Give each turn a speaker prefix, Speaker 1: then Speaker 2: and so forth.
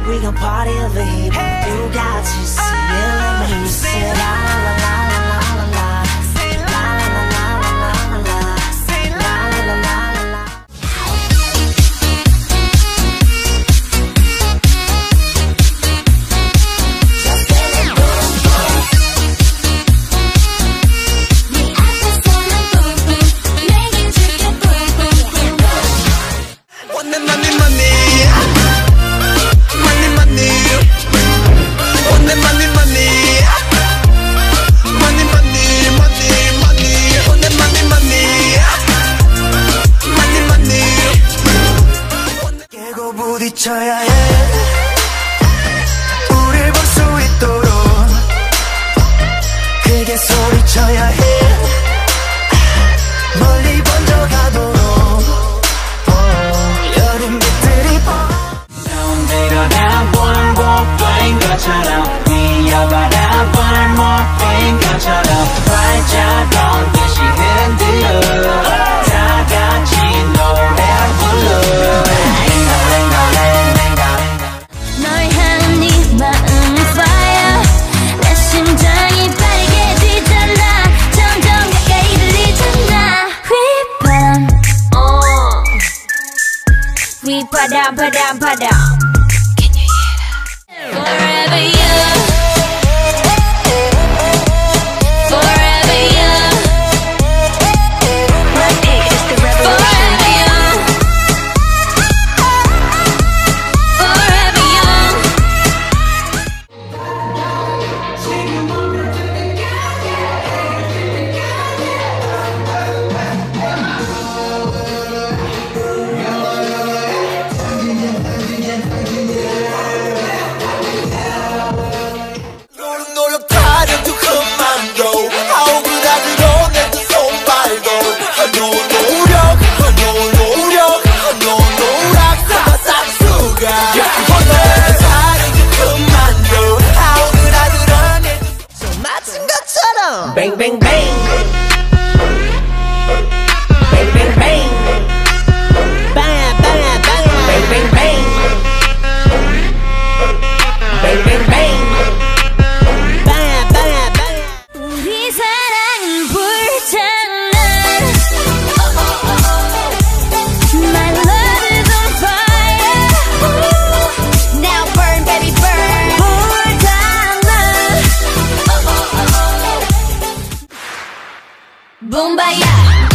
Speaker 1: We gon' party over here. You got to see it like me. Say la la la la la la la. Say la la la la la la la. Say la la la la la la.
Speaker 2: 부딪혀야 해. 우릴 볼 수 있도록 크게 소리쳐야 해. 멀리 번져가도록 여름 빛들이
Speaker 3: 처음 들여다보는 꽃보인 것처럼 뛰어바라보는 못보인 것처럼 발자국 듯이 흔들어 다 같이 노래 불러.
Speaker 4: We padam padam padam. Can you hear that? Forever young, forever young. BLACKPINK is the revolution. Forever young, forever young.
Speaker 1: Bang bang bang. Bang bang bang. Bang bang bang. Bang bang bang. Bang bang bang. Bang bang bang.
Speaker 4: 우리 사랑은 불장난. My love is on fire. Now burn baby burn. 불장난. Boom, baya.